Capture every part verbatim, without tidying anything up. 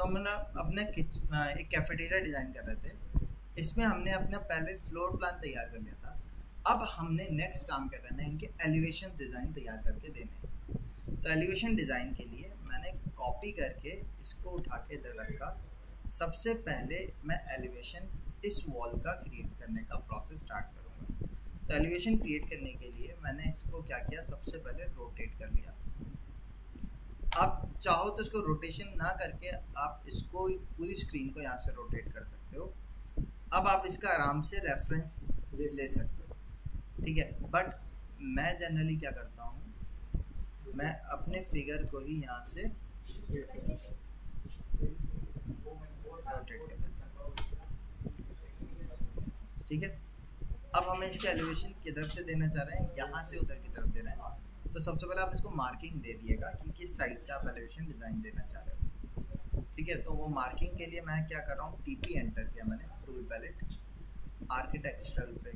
हम ना अपने एक कैफेटेरिया डिज़ाइन कर रहे थे। इसमें हमने अपना पहले फ्लोर प्लान तैयार कर लिया था। अब हमने नेक्स्ट काम क्या करना है, इनके एलिवेशन डिज़ाइन तैयार करके देने हैं। तो एलिवेशन डिज़ाइन के लिए मैंने कॉपी करके इसको उठा के इधर रखा। सबसे पहले मैं एलिवेशन इस वॉल का क्रिएट करने का प्रोसेस स्टार्ट करूँगा। तो एलिवेशन क्रिएट करने के लिए मैंने इसको क्या किया, सबसे पहले रोटेट कर लिया। आप चाहो तो इसको रोटेशन ना करके आप इसको पूरी स्क्रीन को यहाँ से रोटेट कर सकते हो। अब आप इसका आराम से रेफरेंस ले सकते हो, ठीक है। बट मैं जनरली क्या करता हूँ, मैं अपने फिगर को ही यहाँ से रोटेट कर देता हूँ, ठीक है। अब हमें इसके एलिवेशन किधर से देना चाह रहे हैं, यहाँ से उधर की तरफ देना है। तो सबसे पहले आप इसको मार्किंग दे दिएगा कि किस साइड से आप एलिवेशन डिज़ाइन देना चाह रहे हो, ठीक है। तो वो मार्किंग के लिए मैं क्या कर रहा हूँ, टीपी एंटर किया मैंने, टूल पैलेट, आर्किटेक्चरल पे,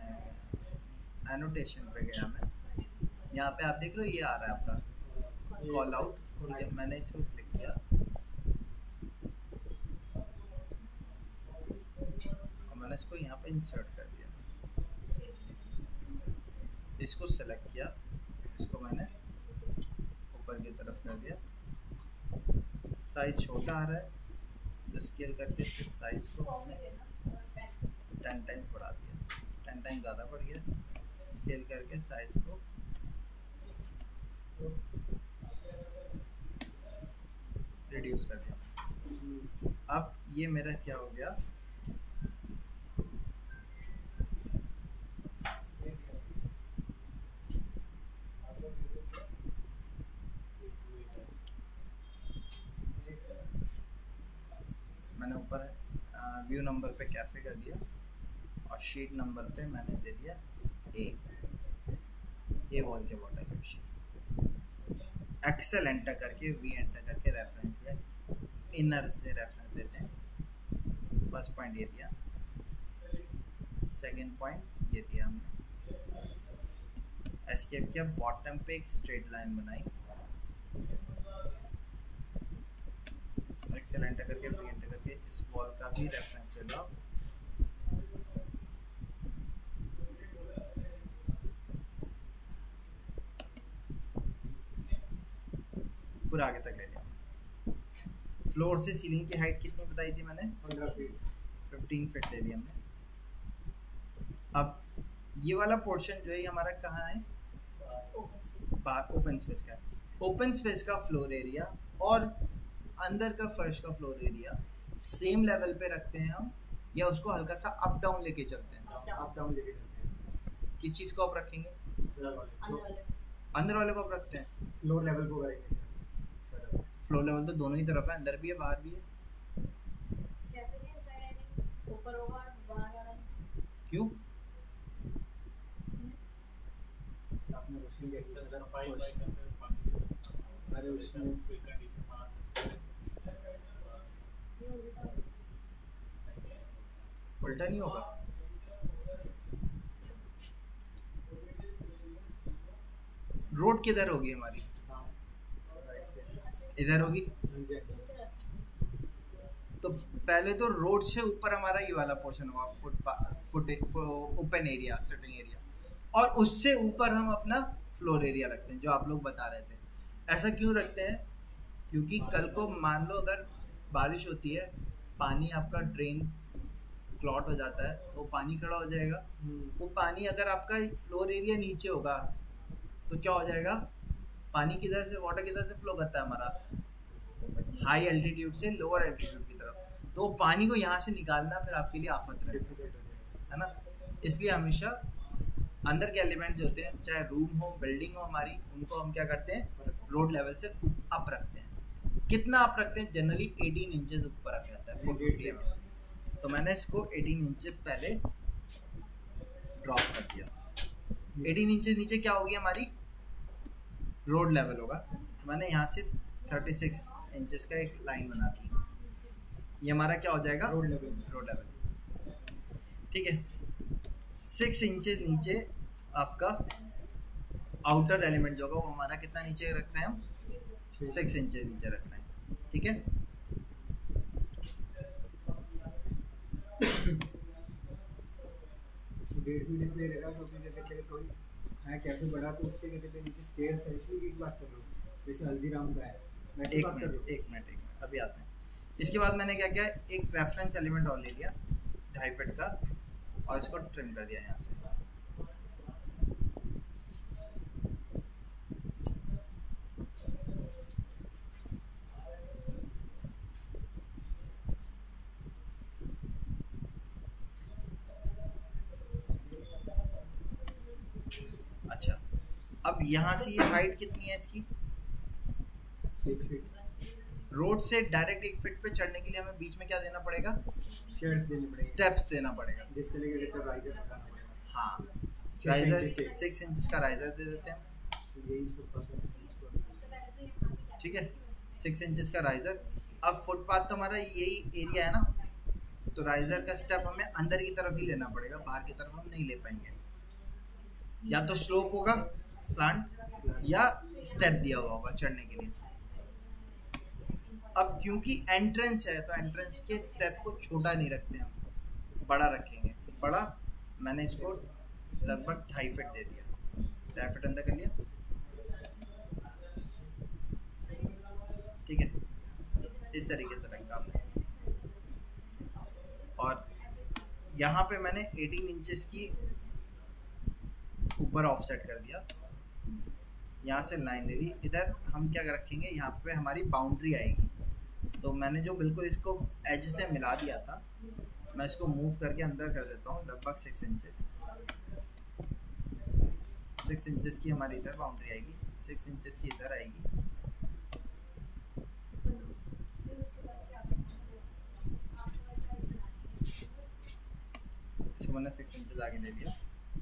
एनोटेशन पे गया मैं। यहाँ पे आप देख रहे हो ये आ रहा है आपका कॉल आउट, ठीक है। मैंने इसको क्लिक किया और मैंने इसको यहाँ पे इंसर्ट कर दिया। इसको सेलेक्ट किया, इसको मैंने ऊपर की तरफ कर दिया। साइज छोटा आ रहा है तो स्केल करके इस साइज को हमने टेन टाइम बढ़ा दिया, टेन टाइम ज़्यादा बढ़ गया। स्केल करके साइज को रिड्यूस कर दिया। अब ये मेरा क्या हो गया, मैंने ऊपर व्यू नंबर पे कैफे कर दिया और शीट नंबर पे मैंने दे दिया ए ए वॉल के वाटर एलिवेशन। एक्सेल एंटर करके वी एंटर करके रेफरेंस दिया, इनर से रेफरेंस देते हैं। फर्स्ट पॉइंट ये दिया, सेकंड पॉइंट ये दिया हमने, एस्केप किया, बॉटम पे एक स्ट्रेट लाइन बनाई, एक्सेल एंटर करके वी एंटर करके इस वॉल का भी रेफरेंस ले लो। पूरा आगे तक ले लिया। फ्लोर से सीलिंग की हाइट कितनी बताई थी मैंने, पंद्रह फीट, पंद्रह फीट ले लिया हमने। अब ये वाला पोर्शन जो है हमारा कहाँ है, ओपन स्पेस का। ओपन स्पेस का फ्लोर एरिया और अंदर का फर्श का फ्लोर एरिया सेम लेवल पे रखते हैं हम, या उसको हल्का सा अप डाउन लेके चलते हैं? अप डाउन लेके चलते हैं। किस चीज़ को आप रखेंगे, अंदर वाले को आप रखते हैं, फ्लोर लेवल को करेंगे सर। फ्लोर लेवल तो दोनों ही तरफ है, अंदर भी है बाहर भी है। ऊपर होगा और बाहर वाला क्यों? आपने रोशनी के सफाई अरे उसमें उल्टा नहीं होगा, रोड किधर होगी हमारी, इधर होगी। तो पहले तो रोड से ऊपर हमारा ये वाला पोर्शन होगा, foot foot open area, sitting area, और उससे ऊपर हम अपना फ्लोर एरिया रखते हैं जो आप लोग बता रहे थे। ऐसा क्यों रखते हैं, क्योंकि कल को मान लो अगर बारिश होती है, पानी आपका ड्रेन क्लॉट हो जाता है तो पानी खड़ा हो जाएगा। वो पानी अगर आपका फ्लोर एरिया नीचे होगा तो क्या हो जाएगा, पानी किधर से, वाटर किधर से फ्लो करता है हमारा, हाई एल्टीट्यूड से लोअर एल्टीट्यूड की तरफ। तो पानी को यहाँ से निकालना फिर आपके लिए आफत रहेगा, है ना। इसलिए हमेशा अंदर के एलिमेंट जो होते हैं, चाहे रूम हो, बिल्डिंग हो हमारी, उनको हम क्या करते हैं, रोड लेवल से अप रखते हैं। कितना अप रखते हैं, जनरली अठारह इंचेस ऊपर रखा जाता है, चार सौ पचास। तो मैंने इसको अठारह इंचेस पहले ड्रॉप कर दिया। अठारह इंचेस नीचे क्या होगी हमारी, रोड लेवल होगा। तो मैंने यहाँ से छत्तीस इंचेस का एक लाइन बना दी, ये हमारा क्या हो जाएगा, रोड लेवल, रोड लेवल, ठीक है। सिक्स इंचेस नीचे आपका आउटर एलिमेंट जो होगा वो हमारा कितना नीचे रख रहे हैं हम, सिक्स इंचेस नीचे रख रहे हैं, ठीक है। डेढ़ फीट इसलिए रहेगा क्योंकि जैसे कि कोई है कैफे बड़ा तो उसके कहते हैं नीचे स्टेयर्स है, इसलिए एक बात कर रहा हूँ जैसे हल्दीराम का है वैसे एक बात कर रहा मिनट हूँ। एक मिनट एक मिनट अभी आते हैं। इसके बाद मैंने क्या किया, एक रेफरेंस एलिमेंट और ले लिया ढाई फीट का और इसको ट्रिम कर दिया यहाँ से। अच्छा, अब यहाँ से ये हाइट कितनी है इसकी? एक फीट। रोड से डायरेक्ट एक फीट पे चढ़ने के लिए हमें बीच में क्या देना पड़ेगा? स्टेयर्स देने पड़ेंगे, स्टेप्स देना पड़ेगा। जिसके लिए कहते हैं राइजर लगाना पड़ेगा। हाँ, Six राइजर inches के। सिक्स इंच का राइजर दे देते हैं, तो यही सब बातें हैं इसको। ठीक है, सिक्स इंचेस का राइजर। अब फुटपाथ तो हमारा यही एरिया है ना, तो राइजर का स्टेप हमें अंदर की तरफ ही लेना पड़ेगा, बाहर की तरफ हम नहीं ले पाएंगे। या तो स्लोप होगा स्लांट या स्टेप दिया हुआ होगा चढ़ने के लिए। अब क्योंकि एंट्रेंस है तो एंट्रेंस के स्टेप को छोटा नहीं रखते हम, बड़ा रखेंगे। बड़ा मैंने इसको लगभग ढाई फीट दे दिया, ढाई फीट अंदर कर लिया, ठीक है, इस तरीके से रखा हमने। और यहाँ पे मैंने अठारह इंचेस की ऊपर ऑफसेट कर दिया, यहाँ से लाइन ले ली। इधर हम क्या रखेंगे, यहाँ पे हमारी बाउंड्री आएगी, तो मैंने जो बिल्कुल इसको एज से मिला दिया था, मैं इसको मूव करके अंदर कर देता हूँ लगभग सिक्स इंचेस। सिक्स इंचेस की हमारी इधर बाउंड्री आएगी, सिक्स इंचेस की इधर आएगी। इसको मैंने सिक्स इंचेस आगे ले लिया।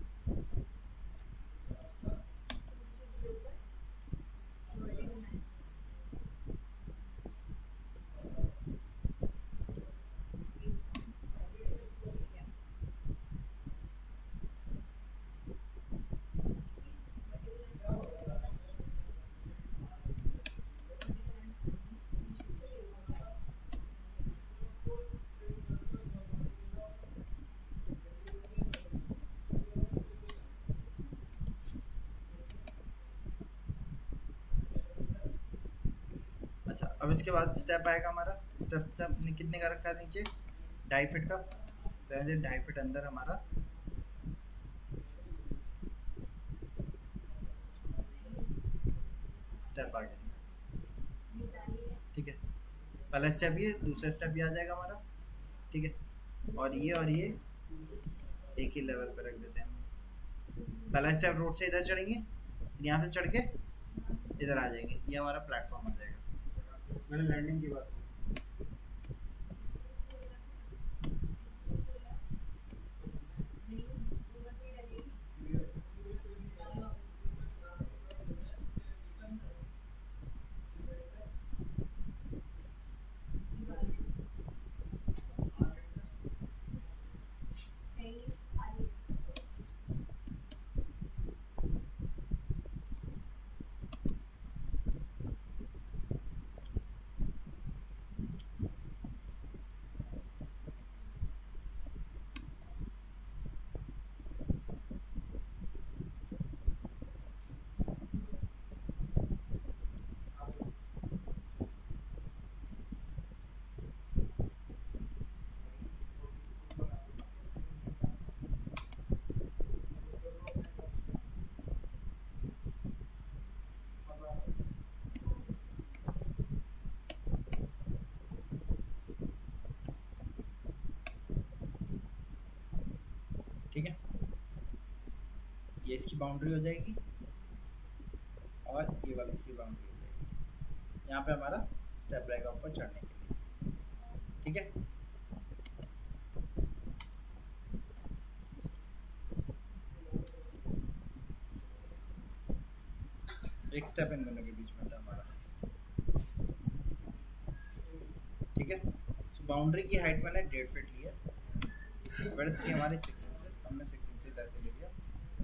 अच्छा, अब इसके बाद स्टेप आएगा हमारा। स्टेप से हमने कितने का रखा है नीचे? ढाई फीट का, तो ऐसे ढाई फीट अंदर हमारा स्टेप आ गया, ठीक है। पहला स्टेप ये, दूसरा स्टेप ये आ जाएगा हमारा, ठीक है। और ये और ये एक ही लेवल पे रख देते हैं। पहला स्टेप रोड से इधर चढ़ेंगे, यहाँ से चढ़ के इधर आ जाएंगे, ये हमारा प्लेटफॉर्म आ जाएगा। मैंने लैंडिंग की बात की। ठीक है, ये इसकी बाउंड्री हो जाएगी और ये वाली इसकी बाउंड्री हो जाएगी। यहाँ पे हमारा स्टेप रहेगा ऊपर चढ़ने के लिए, ठीक है। एक स्टेप इन दोनों के बीच में था हमारा, ठीक है। तो बाउंड्री की हाइट मैंने डेढ़ फीट ली है, विड्थ थी हमारी सिक्स इंचेस, हमने सिक्स इंचेस ऐसे ले लिया।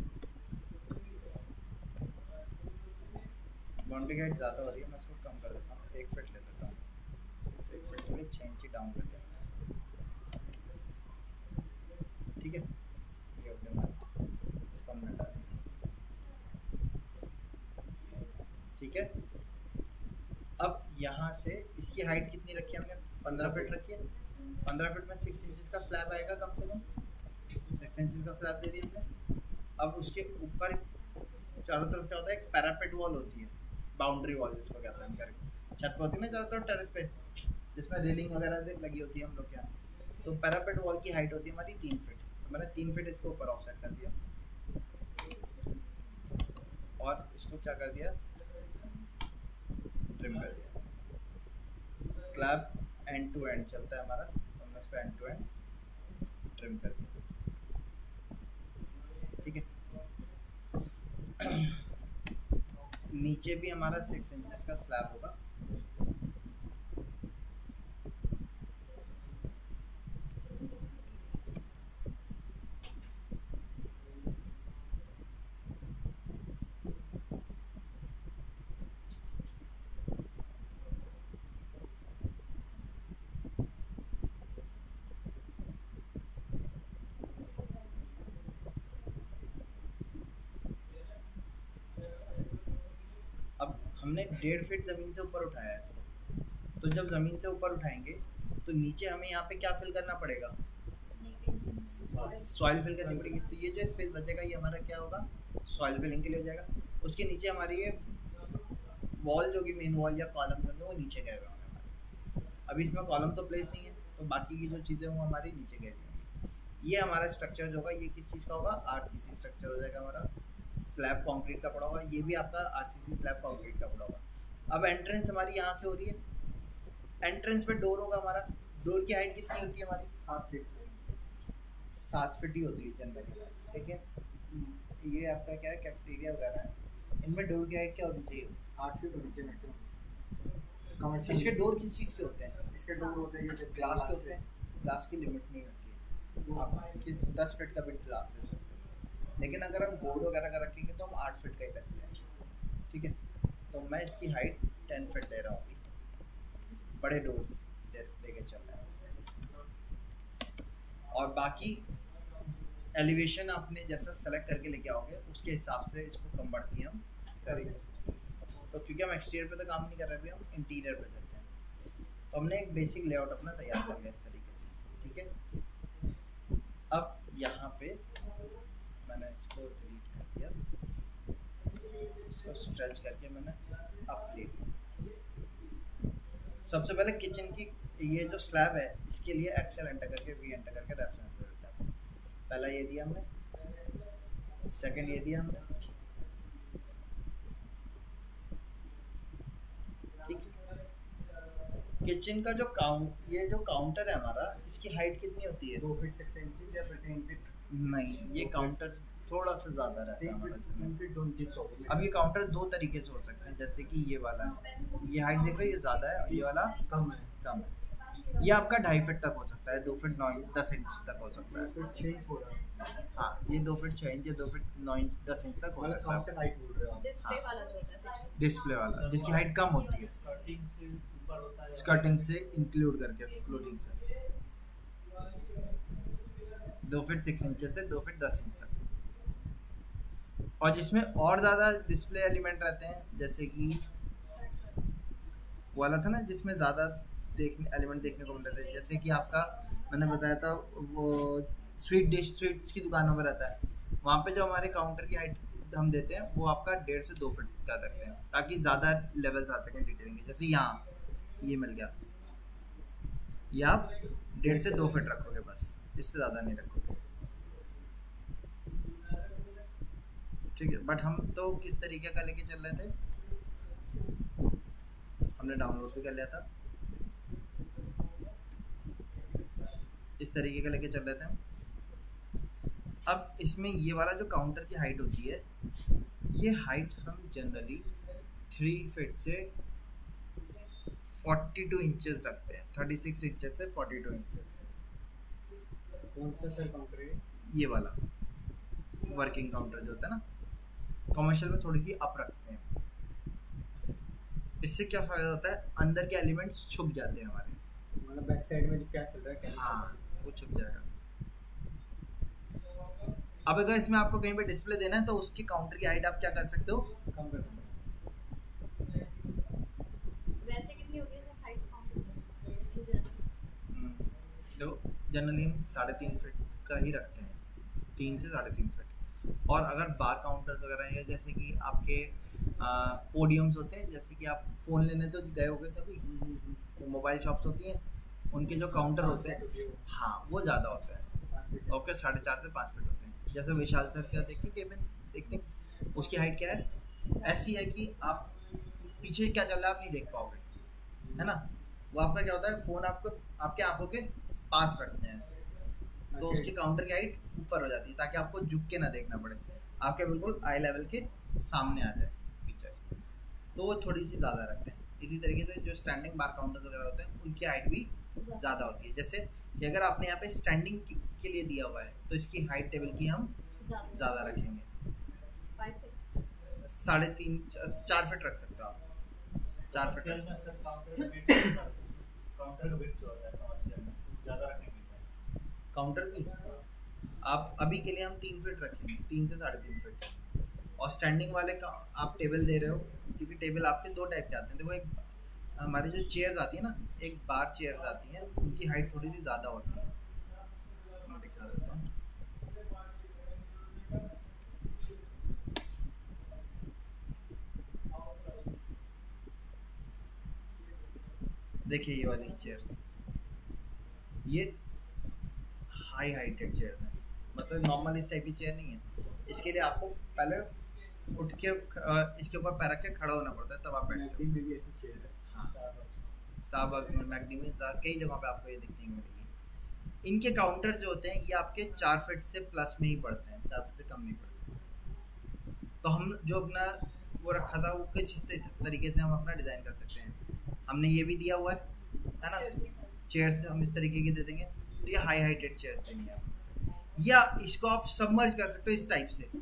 बाउंड्री की हाइट ज़्यादा हो रही है, मैं इसको कम कर देता हूँ, एक फीट ले लेता हूँ। तो एक फीट के लिए छः इंची डाउन कर दिया मैंने इसको। ठीक है, ये हो गया हमारा, इसको हमने हटा दिया। ठीक है, अब यहाँ से इसकी हाइट कितनी रखी है हमने, पंद्रह फीट रखी है। पंद्रह फीट में सिक्स इंचेस का स्लैब आएगा कम से कम, सिक्स इंचेस का स्लैब दे दिया हमने। अब उसके ऊपर चारों तरफ क्या होता है, एक पैरापेट वॉल होती है, बाउंड्री वॉल जिसको कहते हैं हम करके, छत पे होती है ना चारों तरफ टेरेस पे, जिसमें रेलिंग वगैरह लगी होती है हम लोग के यहाँ। तो पैरापेट वॉल की हाइट होती है हमारी तीन फीट, तो मैंने तीन फीट इसको ऊपर ऑफसेट कर दिया और इसको क्या कर दिया, ट्रिम कर दिया। स्लैब एंड टू एंड चलता है हमारा, तो हमने इसको एंड टू एंड ट्रिम कर दिया। ठीक है, नीचे भी हमारा सिक्स इंचेस का स्लैब होगा। हमने डेढ़ फीट ज़मीन से ऊपर उठाया है इसको, तो जब ज़मीन से ऊपर उठाएंगे तो नीचे हमें यहाँ पे क्या फिल करना पड़ेगा, सॉइल फिल करनी पड़ेगी। तो ये जो स्पेस बचेगा ये हमारा क्या होगा, सॉइल फिलिंग के लिए हो जाएगा। उसके नीचे हमारी ये वॉल जो कि मेन वॉल या कॉलम जो है वो नीचे गए हुए होंगे हमारे। अभी इसमें कॉलम तो प्लेस नहीं है, तो बाकी की जो चीज़ें वो हमारी नीचे गई हुई होंगी। ये हमारा स्ट्रक्चर जो होगा ये किस चीज़ का होगा, आरसीसी स्ट्रक्चर हो जाएगा हमारा, स्लैब कंक्रीट का पड़ा होगा। ये भी आपका आरसीसी स्लैब कंक्रीट का पड़ा होगा। अब एंट्रेंस हमारी यहाँ से हो रही है, एंट्रेंस पे डोर होगा हमारा। डोर की हाइट कितनी होती है हमारी, सात फीट सात फीट ही होती है जनरली। ठीक है, ये आपका क्या है, कैफेटेरिया वगैरह है, इनमें डोर की हाइट क्या होनी चाहिए, आठ फीट होनी चाहिए मैक्सिमम। इसके डोर किस चीज़ के होते हैं, इसके डोर होते हैं ग्लास के होते हैं। ग्लास की लिमिट नहीं होती है, आप किस दस फीट का भी ग्लास ले सकते हैं, लेकिन अगर हम बोर्ड वगैरह का रखेंगे तो हम आठ फीट का ही रखते हैं। ठीक है, तो मैं इसकी हाइट टेन फीट दे रहा हूँ अभी, बड़े डोर दे, दे के चल रहा है। और बाकी एलिवेशन आपने जैसा सेलेक्ट करके लेके आओगे उसके हिसाब से इसको कम बढ़ती हम करेंगे। तो क्योंकि हम एक्सटीरियर पे तो काम नहीं कर रहे, हम इंटीरियर पे करते हैं, तो हमने एक बेसिक लेआउट अपना तैयार कर लिया इस तरीके से। ठीक है, अब यहाँ पे मैंने इसको डिलीट कर दिया, इसको स्ट्रेच करके मैंने अप ले लिया। सबसे पहले किचन की ये जो स्लैब है इसके लिए एक्सेल एंटर करके वी एंटर करके रेफरेंस दे देता है। पहला ये दिया हमने, सेकंड ये दिया हमने। ठीक, किचन का जो काउंट ये जो काउंटर है हमारा, इसकी हाइट कितनी होती है, दो फीट सिक्स इंचेस या फिर तीन फीट नहीं, ये काउंटर थोड़ा सा ज़्यादा रहता है हमारा। तीन फीट दो इंचेस का होगा। अब ये काउंटर दो तरीके से हो सकते हैं, जैसे कि ये वाला है, ये हाइट देख रहे हो ये ज़्यादा है, और ये वाला कम है कम है। ये आपका ढाई फीट तक हो सकता है, दो फीट नौ दस इंच तक हो सकता है। फिर छः इंच हो रहा है। हाँ, ये दो फीट छः इंच, ये दो फीट नौ इंच दस इंच तक हो मतलब सकता है। काउंटर हाइट बोल रहे हो आप। डिस्प्ले वाला जो होता है, डिस्प्ले वाला जिसकी हाइट कम होती है, स्कर्टिंग से ऊपर होता है, स्कर्टिंग से इंक्लूड करके, फ्लोटिंग से दो फीट सिक्स इंच से दो फीट दस इंच तक। और जिसमें और ज़्यादा डिस्प्ले एलिमेंट रहते हैं, जैसे कि वाला था ना जिसमें ज़्यादा देखने एलिमेंट देखने को मिलते थे, जैसे कि आपका मैंने बताया था वो स्वीट डिश स्वीट्स की दुकानों में रहता है, वहाँ पे जो हमारे काउंटर की हाइट हम देते हैं वो आपका डेढ़ से दो फीट का रखते हैं, ताकि ज़्यादा लेवल्स आ सकें डिटेलिंग के। जैसे यहाँ ये मिल गया, ये आप डेढ़ से दो फीट रखोगे बस, इससे ज़्यादा नहीं रखोगे। ठीक है, बट हम तो किस तरीके का लेके चल रहे थे, हमने डाउनलोड भी कर लिया था, इस तरीके का लेके चल रहे थे हम। अब इसमें ये वाला जो काउंटर की हाइट होती है, ये हाइट हम जनरली थ्री फीट से फोर्टी टू इंचेस रखते हैं, थर्टी सिक्स इंचेस से फोर्टी टू इंचेस। कौन सा सर काउंटर है ये वाला वर्किंग काउंटर जो होता है ना, कमर्शियल में थोड़ी सी अप रखते हैं। इससे क्या फ़ायदा होता है, अंदर के एलिमेंट्स छुप जाते हैं हमारे, मतलब बैक साइड में जो क्या चल रहा है क्या नहीं चल रहा हाँ है। वो छुप जाएगा। अब अगर इसमें आपको कहीं पे डिस्प्ले देना है तो उसकी काउंटर की हाइट आप क्या कर सकते हो, कम कर सकते वैसे कितनी होगी sir height count in general? तो जनरली हम साढ़े तीन फीट का ही रखते हैं, तीन से साढ़े तीन फीट। और अगर बार काउंटर्स वगैरह है, जैसे कि आपके पोडियम्स होते हैं, जैसे कि आप फ़ोन लेने तो गए होगे कभी, तो मोबाइल शॉप्स होती हैं, उनके जो काउंटर होते हैं हाँ वो ज़्यादा होता है, ओके साढ़े चार से पाँच फीट होते हैं। जैसे विशाल सर का देखिए केबिन देखते हैं, उसकी हाइट क्या है, ऐसी है कि आप पीछे क्या चल रहा है आप नहीं देख पाओगे, है ना। वो आपका क्या होता है, फ़ोन आपको आपके आंखों के पास रखते हैं, तो उसकी काउंटर की हाइट ऊपर हो जाती है ताकि आपको झुक के ना देखना पड़े, आपके बिल्कुल आई लेवल के सामने आ जाए फीचर, तो वो थोड़ी सी ज़्यादा रखते हैं। इसी तरीके से जो स्टैंडिंग बार काउंटर्स वगैरह होते हैं उनकी हाइट भी ज़्यादा होती है। जैसे कि अगर आपने यहाँ पे स्टैंडिंग के लिए दिया हुआ है तो इसकी हाइट टेबल की हम ज़्यादा रखेंगे, फाइव फीट साढ़े तीन चार फीट रख सकते हो आप, चार फीट कमर्शियल में सर काउंटर का वेट होता है, काउंटर का वेट जो होता है कमर्शियल में ज़्यादा रखेंगे। काउंटर की आप अभी के लिए हम तीन फीट रखेंगे, तीन से साढ़े तीन फीट। और स्टैंडिंग वाले का आप टेबल दे रहे हो, क्योंकि टेबल आपके दो टाइप के आते हैं। देखो एक हमारी जो चेयर्स आती है ना, एक बार चेयर्स आती हैं, उनकी हाइट थोड़ी सी ज़्यादा होती है, मैं दिखा देता हूँ। देखिए ये वाली चेयर्स, ये हाई हाइटेड चेयर है, मतलब नॉर्मल इस टाइप की चेयर नहीं है। इसके लिए आपको पहले उठ के इसके ऊपर पैर रख के खड़ा होना पड़ता है, तब आप बैठते हो। में भी ऐसी चेयर है, हाँ स्टारबक्स में, मैकडी में, कई जगहों पे आपको ये देखने को मिलेगी। इनके काउंटर जो होते हैं ये आपके चार फीट से प्लस में ही पड़ते हैं, चार फीट से कम नहीं पड़ते। तो हम जो अपना वो रखा था वो किस तरीके से हम अपना डिज़ाइन कर सकते हैं, हमने ये भी दिया हुआ है है ना, चेयर्स हम इस तरीके की दे देंगे, तो ये हाई हाइटेड चेयर्स देंगे आप। या इसको आप सबमर्ज कर सकते हो इस टाइप से,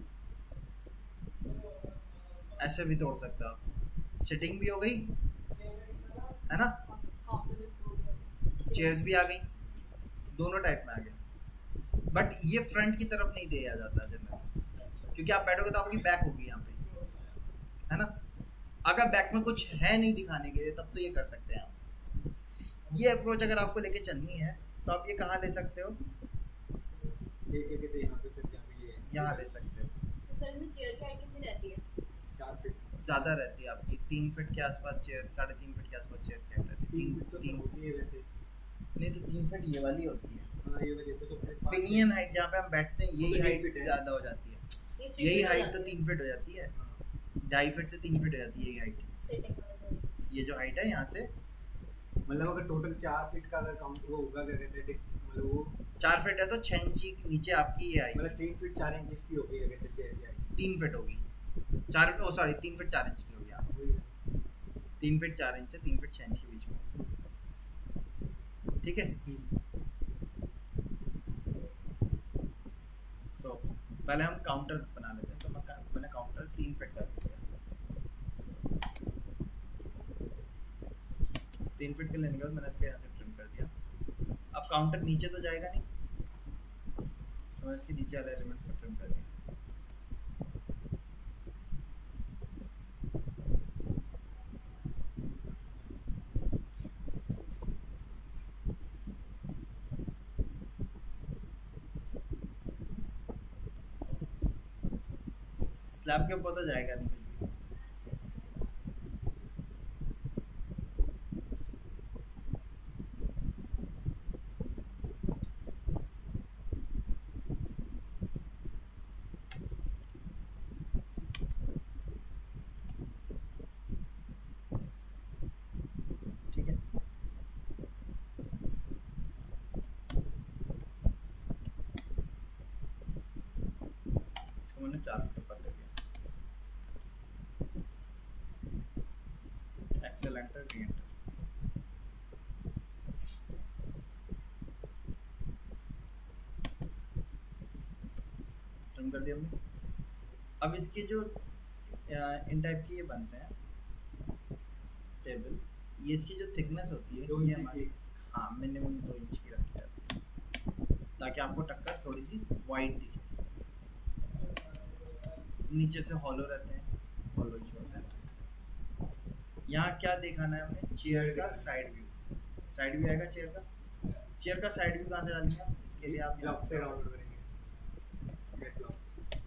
ऐसे भी तोड़ सकते हो आप, सिटिंग भी हो गई है ना, चेयर्स भी आ गई, दोनों टाइप में आ गए। बट ये फ्रंट की तरफ नहीं दिया जाता जनरली, क्योंकि आप बैठोगे तो आपकी बैक होगी यहाँ पे, है ना। अगर बैक में कुछ है नहीं दिखाने के लिए तब तो ये कर सकते हैं आप। ये अप्रोच अगर आपको लेके चलनी है तो आप ये कहाँ ले सकते हो, ये क्या कहते हैं यहाँ पे सर, यहाँ पे ये यहाँ ले सकते हो। तो सर में चेयर की हाइट कितनी रहती है? चार फीट ज़्यादा रहती है आपकी, तीन फीट के आसपास चेयर, साढ़े तीन फीट के आसपास चेयर की हाइट रहती है। तीन तीन फीट तो तीन होती है वैसे। नहीं तो तीन फीट ये वाली होती है, हाँ ये वाली तो, तो फिर पाँच पिनियन हाइट जहाँ पे हम बैठते हैं यही तो तीन हाइट फीट है। ज़्यादा हो जाती है, ये three यही feet हो हाइट जाती तो है। तीन फीट हो जाती है, ढाई फीट से तीन फीट हो जाती है यही हाइट। Sitting वाला जो है। ये जो हाइट है यहाँ से मतलब अगर टोटल चार फीट का अगर काउंट वो होगा क्या कहते हैं डिस- मतलब वो चार फीट है तो छः इंची नीचे आपकी ये आएगी, मतलब तीन फीट चार इंच की होगी क्या कहते हैं चेयर की हाइट। तीन फीट होगी, चार ओ सॉरी तीन फीट चार इंच की होगी, हाँ वही है। तीन फीट चार इंच से तीन फीट छः इंच के बीच में, ठीक है। सो so, पहले हम काउंटर बना लेते हैं, तो मैं का- मैंने काउंटर तीन फीट का दिया, तीन फीट के लेने के बाद मैंने इसको यहाँ से ट्रिम कर दिया। अब काउंटर नीचे तो जाएगा नहीं, तो मैं इसके नीचे वाले एलिमेंट्स को ट्रिम कर दिया। स्लैब के ऊपर तो जाएगा नहीं कुछ भी। ठीक है, इसको मैंने चार फुट ऊपर कर दिया। XL enter re enter, trim कर दिया हमने। अब इसके जो इन टाइप के ये बनते हैं टेबल, ये इसकी जो थिकनेस होती है दो ये इंच हमारी की। हाँ मिनिमम दो इंच की रखी जाती है, ताकि आपको टक्कर थोड़ी सी वाइड दिखे, नीचे से हॉलो रहते हैं, हॉलो जो होता है। यहाँ क्या दिखाना है हमने, चेयर का साइड व्यू। साइड व्यू आएगा चेयर का, चेयर का साइड व्यू कहाँ से डालेंगे आप, इसके लिए आप लॉक से राउंड करेंगे, गेट लॉक।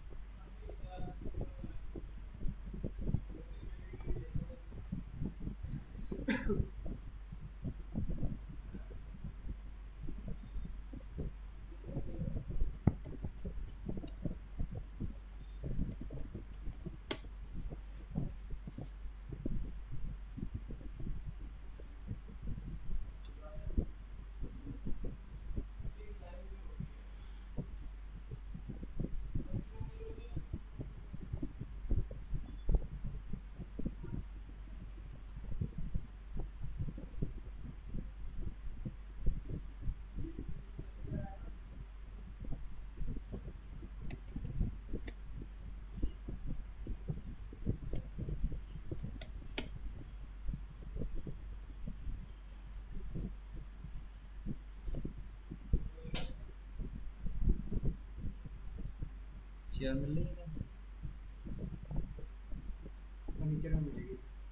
चेयर मिल रही है, फर्नीचर में मिलेगी।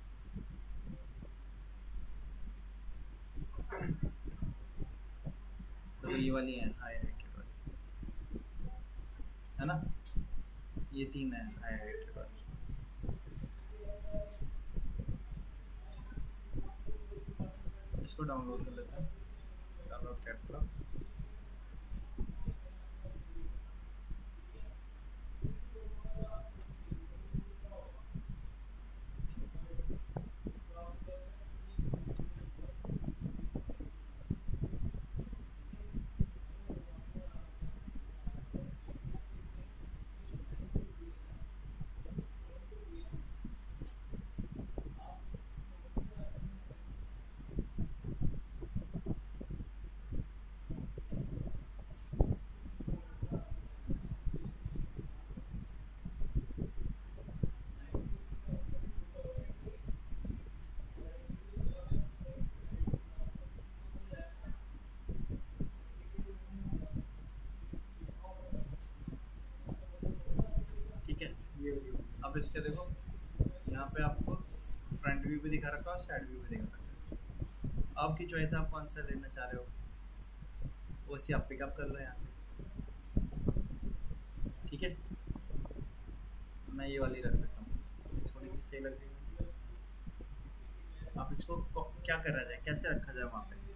तो ये वाली है हाई रेटेड वाली, है ना, ये तीन है हाई रेटेड वाली। इसको डाउनलोड कर लेते हैं, डाउनलोड कैटलॉग्स। ये वाली। अब इसके देखो, यहाँ पे आपको फ्रंट व्यू भी दिखा रखा है और साइड व्यू भी दिखा रखा है। आपकी चॉइस है, आप कौन सा लेना चाह रहे हो, वो सी आप पिकअप कर लो यहाँ से, ठीक है। मैं ये वाली रख लेता हूँ, थोड़ी सी सही लग रही है। आप इसको क्या करा जाए, कैसे रखा जाए वहाँ पे,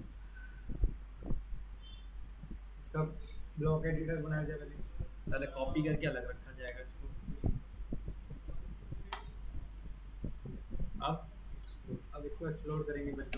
इसका ब्लॉक एडिटर बनाया जाए पहले, पहले कॉपी करके अलग रखा जाएगा इसको। अब अब इसको एक्सप्लोर करेंगे पहले।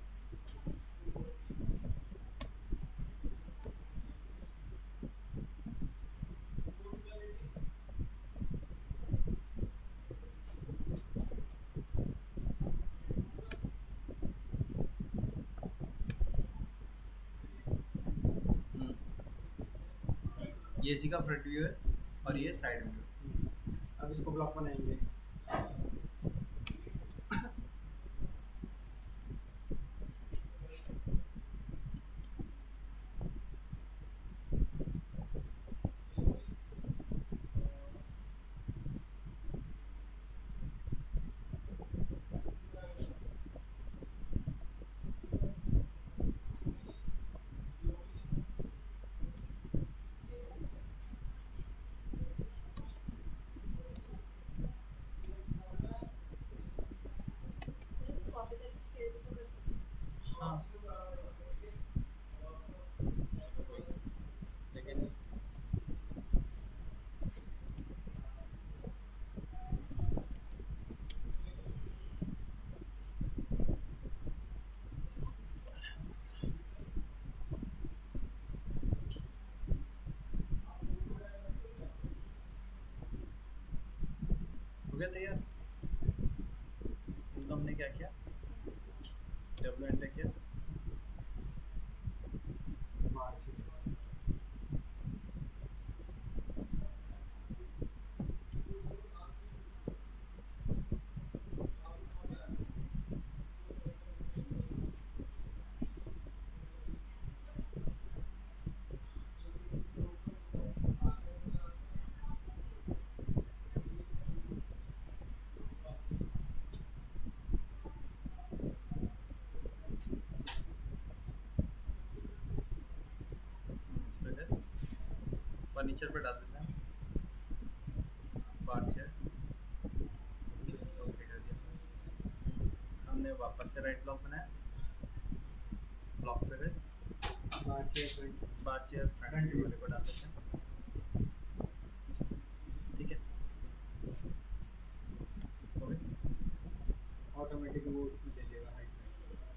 ये इसी का फ्रंट व्यू है और ये साइड व्यू। अब इसको ब्लॉक बनाएंगे। कॉपी करके स्केल भी तो कर सकते हैं। हाँ, लेकिन हो गया तैयार। इनको हमने क्या किया, डब्ल्यू एंटर किया, फर्नीचर पे डाल देते हैं बार चेयर। ओके कर दिया हमने। वापस से राइट ब्लॉक बनाया, ब्लॉक पे गए, bar chair bar chair front वाले को डाल देते हैं। ठीक है, ओके। ऑटोमेटिक वो उसमें ले लेगा हाइट में।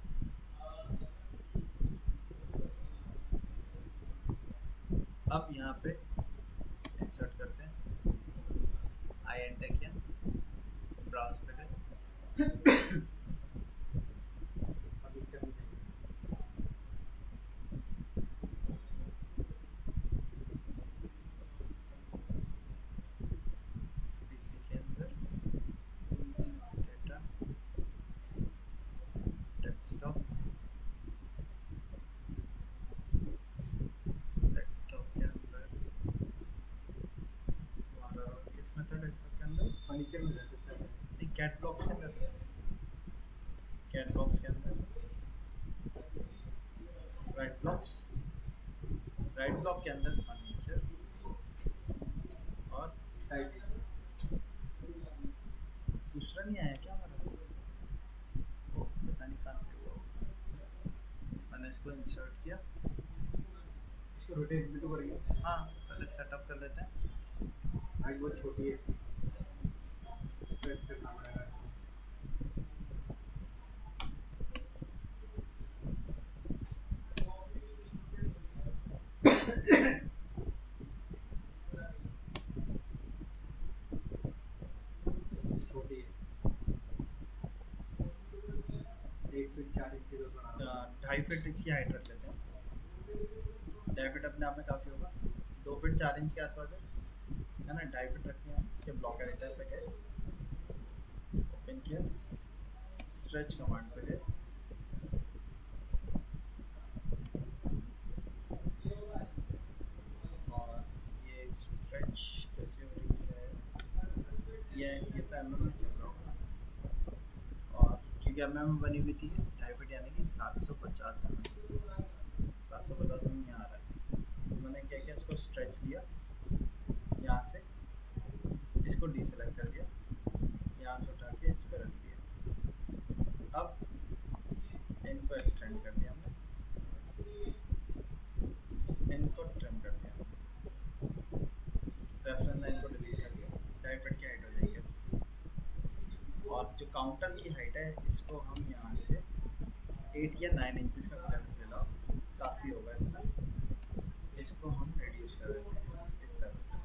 अब यहाँ पे इंसर्ट करते हैं, आई एंटर किया, ब्राउज पे गए, फर्नीचर में नहीं। पीसी के अंदर डेटा, डेस्कटॉप, डेस्कटॉप के अंदर हमारा किस में था, डेस्कटॉप के अंदर फर्नीचर में जा सकता है। एक कैट ब्लॉक्स के अंदर था, कैट ब्लॉक्स के अंदर राइट ब्लॉक्स, राइट ब्लॉक के अंदर फर्नीचर और साइड दूसरा नहीं आया क्या हमारा, ओ, पता नहीं कहाँ से हुआ। मैंने इसको इंसर्ट किया, इसको रोटेट भी तो करेंगे। हाँ पहले सेटअप कर लेते हैं। हाइट बहुत छोटी है, स्ट्रेच करना पड़ेगा। छोटी है, एक फीट चार इंच का बनाना। अ, ढाई फीट इसकी हाइट रख लेते हैं, ढाई फीट अपने आप में काफ़ी होगा, दो फीट चार इंच के आसपास है है ना। ढाई फीट रखते हैं। इसके ब्लॉक एडिटर पे गए, ओपन किया, स्ट्रेच कमांड पे गए, और ये स्ट्रेच कैसे हो रही है, ये ये तो एम एम में चल रहा होगा, और क्योंकि एम एम में बनी हुई थी ढाई फीट यानी कि सात सौ पचास एम एम, सात सौ पचास एम एम यहाँ आ रहा है। तो मैंने क्या किया, इसको स्ट्रेच लिया, यहाँ से इसको डीसेलेक्ट कर दिया, यहाँ से उठा के इस पर रख दिया। अब इनको एक्सटेंड कर दिया हमने, इनको ट्रिम कर दिया, रेफरेंस लाइन को डिलीट कर दिया, ढाई फीट की हाइट हो जाएगी अब इसकी। और जो काउंटर की हाइट है इसको हम यहाँ से एट या नाइन इंचज़ का क्लियरेंस ले लो, काफ़ी होगा इतना। इसको हम रिड्यूस कर देते हैं इस, इस लेवल पे।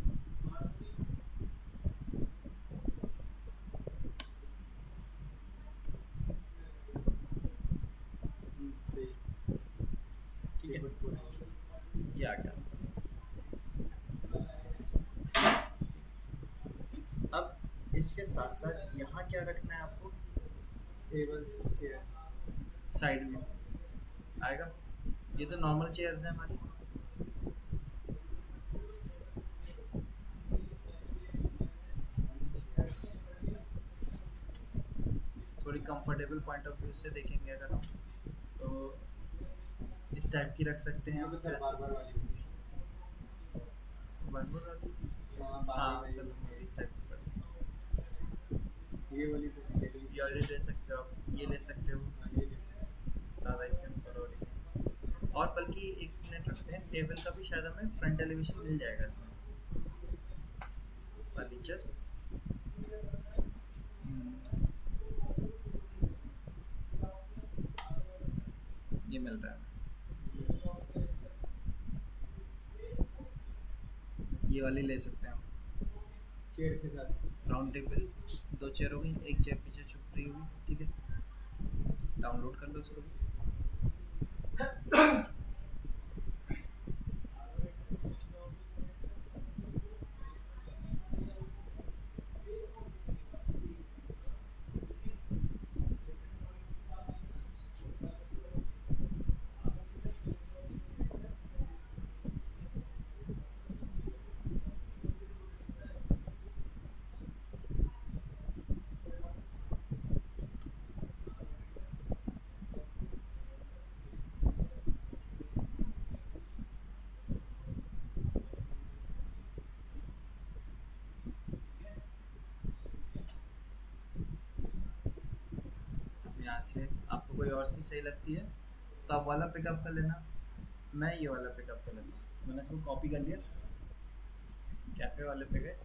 हम्म, सही। ठीक है, पूरा ये आ गया। अब इसके साथ साथ यहाँ क्या रखना है आपको, टेबल्स, चेयर्स। साइड में आएगा। ये तो नॉर्मल चेयर्स हैं हमारी, थोड़ी कंफर्टेबल पॉइंट ऑफ व्यू से देखेंगे अगर हम तो इस टाइप की रख सकते हैं। ये तो सर बार-बार वाली होगी। बार-बार वाली, हाँ, हाँ बार-बार चलो वाली। इस टाइप की पड़ती ये वाली तो ले ली। है। ये वाली ले सकते हो आप, ये ले सकते हो, हाँ, ये ले ली। ज़्यादा ही सिंपल हो रही है। और बल्कि एक मिनट रखते हैं, टेबल का भी शायद हमें फ्रंट एलिवेशन मिल जाएगा इसमें। फर्नीचर, ये मिल रहा है, ये वाली ले सकते हैं हम। चेयर के साथ राउंड टेबल, दो चेयर हो गई, एक चेयर पीछे छुप रही होगी, ठीक है। डाउनलोड कर लो उसको भी। यहाँ से आपको कोई और चीज़ सही लगती है तो आप वाला पिकअप कर लेना, मैं ये वाला पिकअप कर लेता हूँ। तो मैंने इसको कॉपी कर लिया, कैफे वाले पे गए,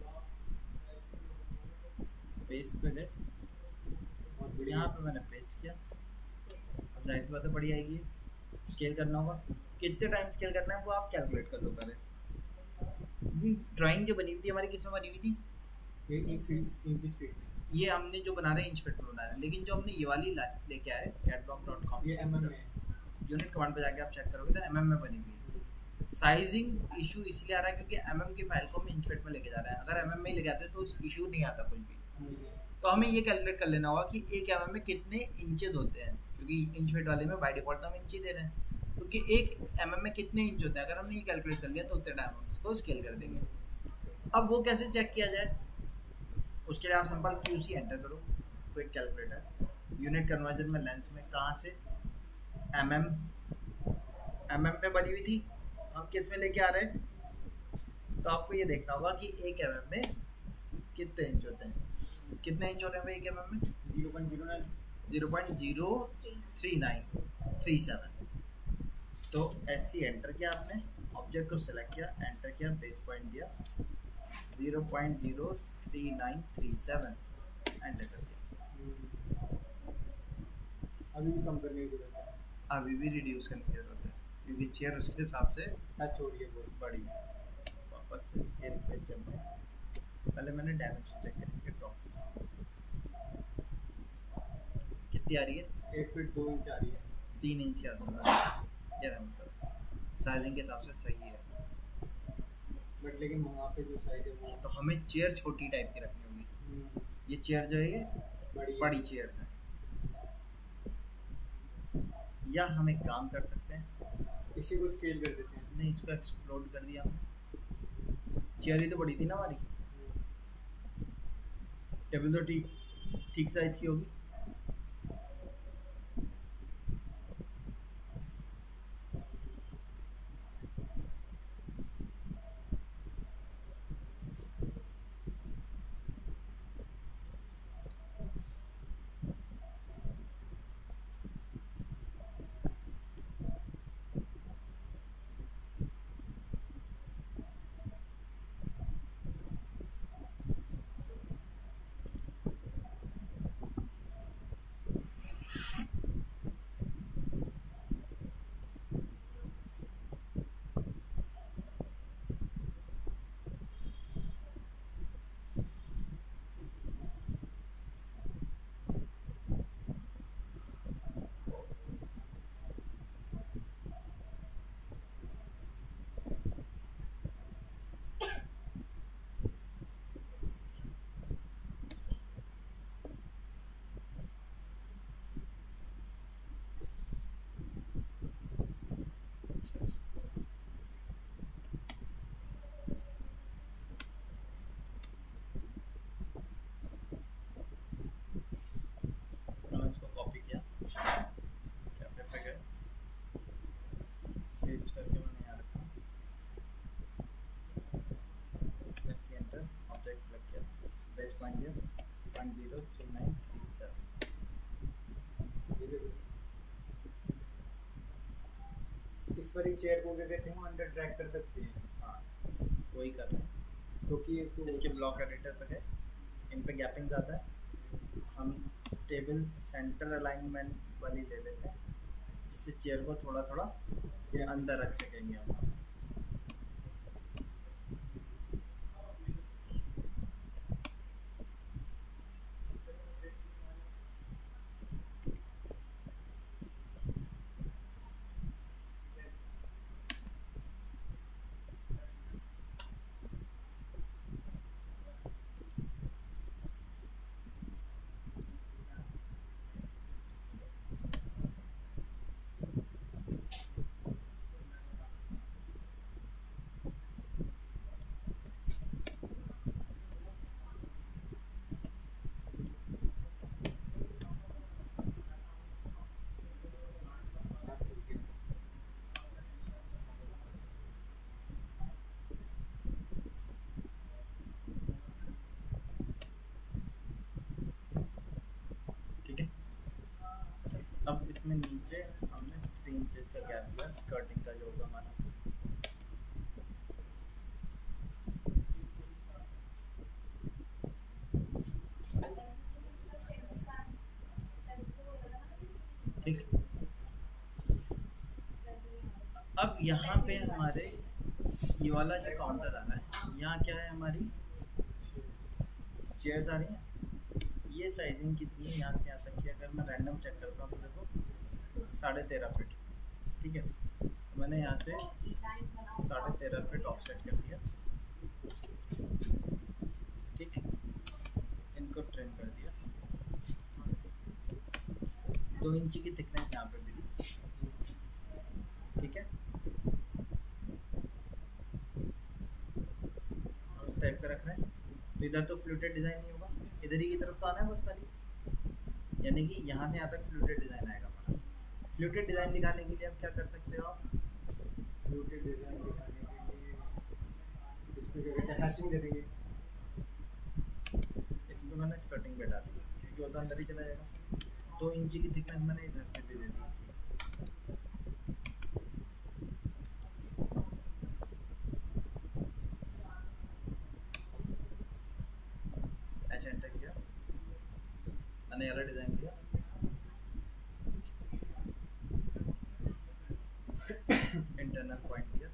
पेस्ट पे गए, और यहाँ पे मैंने पेस्ट किया। अब जाहिर सी बात है बड़ी आएगी, स्केल करना होगा, कितने टाइम स्केल करना है वो आप कैलकुलेट कर लो पहले। ये ड्राइंग जो बनी हुई थी हमारी किस में बनी हुई थी? ये इंच इंच फीट ये हमने जो बना रहे हैं इंच फीट में बना रहे हैं, लेकिन जो हमने ये वाली लेके आए कैटलॉग डॉट कॉम ये एमएम में यूनिट कमांड पे जाके आप चेक करोगे तो एमएम में बनी हुई है। साइजिंग इशू इसलिए आ रहा है क्योंकि एमएम की फाइल को हम इंच फीट में लेके जा रहे हैं। अगर एमएम में ही ले जाते तो इशू नहीं आता कुछ भी। तो हमें ये कैलकुलेट कर लेना होगा कि एक एमएम में कितने इंचेस होते हैं, क्योंकि इंच फीट वाले में बाय डिफॉल्ट तो हम इंच ही दे रहे हैं, तो कि एक एमएम में कितने इंच होते हैं। अगर हमने ये कैलकुलेट कर लिया तो उतने टाइम हम इसको स्केल कर देंगे। अब वो कैसे चेक किया जाए, उसके लिए आप सिंपल क्यूसी एंटर करो, क्विक कैलकुलेटर, यूनिट कन्वर्जन में लेंथ में कहाँ से एमएम एमएम में बनी हुई थी, हम किस में लेके आ रहे हैं। तो आपको ये देखना होगा कि एक एमएम में कितने इंच होते हैं, कितने इंच होते हैं भाई एक एमएम में? Zero point zero nine zero point zero three nine three seven. तो एस सी एंटर किया आपने, ऑब्जेक्ट को सिलेक्ट किया, एंटर किया, बेस पॉइंट दिया zero point zero three nine three seven, enter कर दिया। अभी भी कम करने की जरूरत है, अभी भी रिड्यूस करने की जरूरत है क्योंकि चेयर उसके हिसाब से टच हो रही है बहुत बड़ी है। वापस से स्केल पे चलते हैं, पहले मैंने डायमेंशन चेक करी इसके टॉप कितनी आ रही है, एक फीट दो इंच आ रही है, तीन इंच आ रही है यार, मतलब साइजिंग के हिसाब से सही है। बट लेकिन वहाँ पे जो साइज है वो तो हमें चेयर छोटी टाइप की रखनी होगी। ये चेयर जो है ये बड़ी बड़ी चेयर्स हैं, या हम एक काम कर सकते हैं, इसी को स्केल कर देते हैं। नहीं इसको एक्सप्लोड कर दिया हमने, चेयर ही तो बड़ी थी ना हमारी, टेबल तो ठीक ठीक साइज की होगी। मैंने इसको कॉपी किया, कैफे पे गए, पेस्ट करके मैंने यहाँ रखा, ऐसे एंटर, ऑब्जेक्ट सेलेक्ट किया, बेस पॉइंट दिया point zero three nine three seven. इस वाली चेयर को क्या कहते हैं, अंडर ट्रैक कर सकते हैं। हाँ वही कर रहे हैं, क्योंकि एक तो इसके ब्लॉक एडिटर पे गए, इन पे गैपिंग ज़्यादा है, हम टेबल सेंटर अलाइनमेंट वाली ले लेते हैं जिससे चेयर को थोड़ा थोड़ा अंदर रख सकेंगे हम। इसमें नीचे हमने थ्री इंचेस का गैप दिया स्कर्टिंग का जो होगा हमारा। ठीक, अब यहाँ पे हमारे ये वाला जो काउंटर आ रहा है, यहाँ क्या है हमारी चेयर्स आ रही हैं। ये साइजिंग कितनी है यहाँ से यहाँ तक की, अगर मैं रैंडम चेक करता हूँ तो देखो साढ़े तेरह फिट। ठीक है, तो मैंने यहाँ से साढ़े तेरह फिट ऑफसेट कर दिया। ठीक, इनको ट्रिम कर दिया। दो इंची की थिकनेस यहाँ पे भी दी। ठीक है, और इस टाइप का रख रहे हैं। तो इधर तो फ्लूटेड डिज़ाइन नहीं होगा, इधर ही की तरफ तो आना है बस खाली, यानी कि यहाँ से यहाँ तक फ्लूटेड डिज़ाइन आएगा हमारा। फ्लूटेड डिज़ाइन दिखाने के लिए आप क्या कर सकते हो, आप फ्लूटेड डिज़ाइन दिखाने के लिए इसमें क्या कहते हैं हैचिंग दे देंगे। इसमें मैंने स्कर्टिंग बैठा दी क्योंकि वो तो अंदर ही चला जाएगा। दो इंची की थिकनेस मैंने इधर से भी दे दी इसकी। ऐसे एंटर किया, मैंने वाला डिज़ाइन लिया, इंटरनल पॉइंट दिया,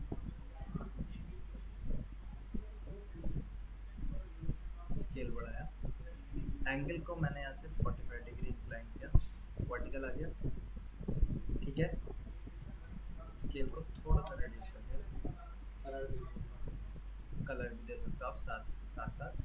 स्केल बढ़ाया, एंगल को मैंने यहाँ से पैंतालीस डिग्री इंक्लाइन किया, वर्टिकल आ गया। ठीक है, स्केल को थोड़ा सा रिड्यूस कर दिया, कलर भी दे सकते हो आप साथ साथ साथ।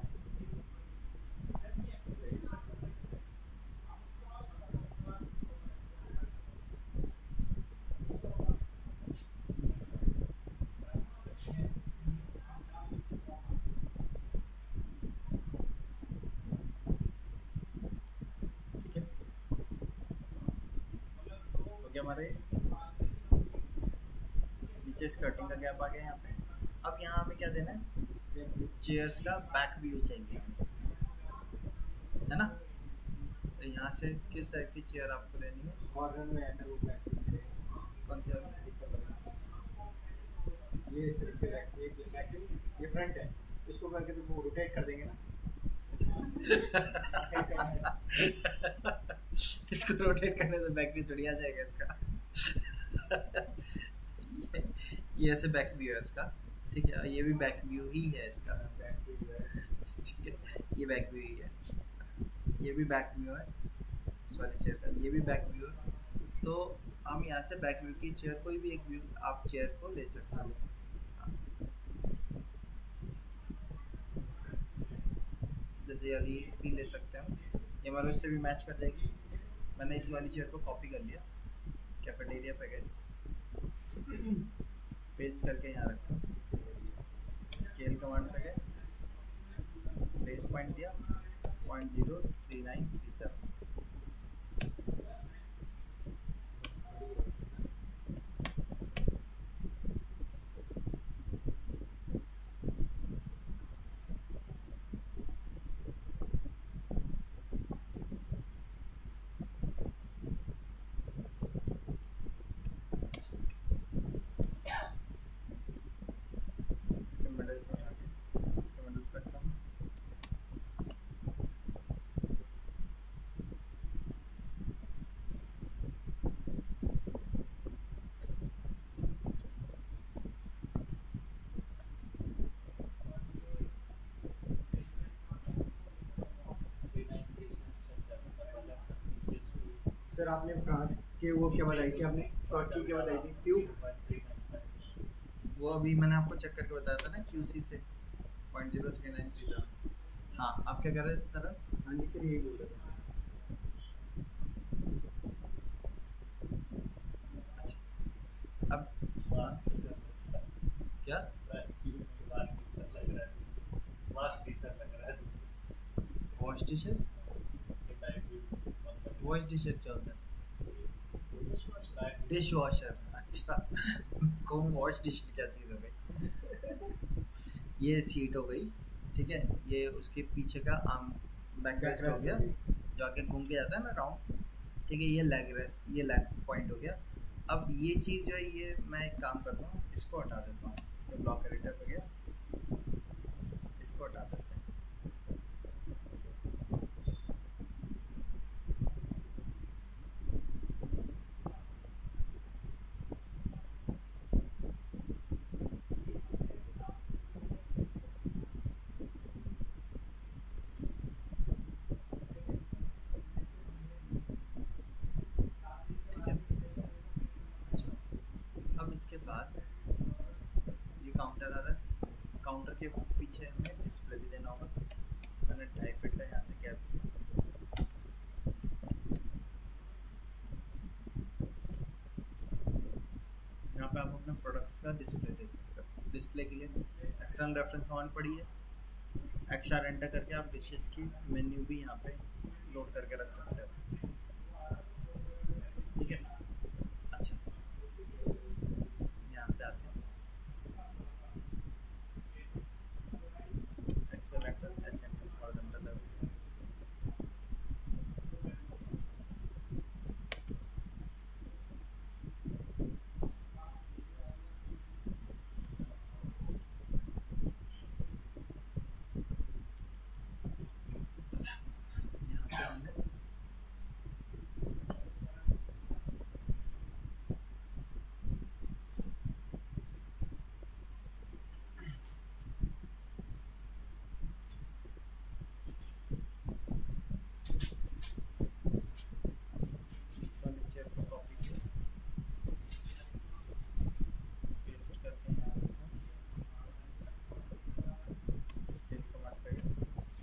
हमारे नीचे स्कर्टिंग का गैप आ गया यहाँ पे। अब यहाँ हमें क्या देना है, चेयर्स का बैक व्यू चाहिए, है ना। तो यहाँ से किस टाइप की चेयर आपको लेनी है, कॉर्नर में ऐसा वो बैक कौन सी वाली, ये सिर्फ बैक, ये बैक ये फ्रंट है, इसको करके तो वो रोटेट कर देंगे ना। इसको रोटेट करने से बैक व्यू थोड़ी आ जाएगा इसका। ये, ये ऐसे बैक व्यू है इसका। ठीक है, ये भी बैक व्यू ही है इसका। बैक व्यू है, ठीक है, ये बैक व्यू ही है, ये भी बैक व्यू है इस वाली चेयर का, ये भी बैक व्यू है। तो हम यहाँ से बैक व्यू की चेयर, कोई भी एक व्यू आप चेयर को ले सकते हो। जैसे वाली भी ले सकते हैं, ये हमारे उससे भी मैच कर जाएगी। मैंने इस वाली चेयर को कॉपी कर लिया, कैफेटेरिया पे गए, पेस्ट करके यहाँ रखा, स्केल कमांड पे गए, बेस पॉइंट दिया point zero three nine three seven. Sir आपने फ्रांस के वो क्या बताई थी, आपने शॉर्ट की क्या बताई थी, क्यू वो अभी मैंने आपको चेक करके बताया था ना, क्यूसी से point zero three nine three seven. हाँ, आप क्या कर रहे थे तरह? हाँ जी सर, यही बोल रहे थे। अच्छा, अब क्या wash T shirt, wash T shirt क्या होता है? Dish washer. अच्छा, कौन वॉश डिश क्या चीज़ हो गई। ये सीट हो गई, ठीक है, ये उसके पीछे का आर्म बैक रेस्ट हो गया, जो आके घूम के जाता है ना राउंड, ठीक है, ये लैग रेस्ट, ये लैग पॉइंट हो गया। अब ये चीज़ जो है, ये मैं एक काम करता हूँ, इसको हटा देता हूँ, तो ब्लॉक एडिटर पे गया, इसको हटा देते हैं। ठीक है, अच्छा, अब इसके बाद ये काउंटर आ रहा है, काउंटर के पीछे हमें डिस्प्ले भी देना होगा। मैंने ढाई फीट का यहाँ से गैप दिया। यहाँ पे आप अपने प्रोडक्ट्स का डिस्प्ले दे सकते हो। डिस्प्ले के लिए एक्सटर्नल रेफरेंस ऑन पड़ी है, एक्सआर एंटर करके आप डिशेस की मेन्यू भी यहाँ पे लोड करके रख सकते हो। ठीक है, अच्छा, यहाँ पे आते हैं, XL enter, H enter, horizontal level. यहाँ पे हमने इस वाले चेयर को कॉपी किया, पेस्ट करके यहाँ रखा, स्केल कमांड पे गया।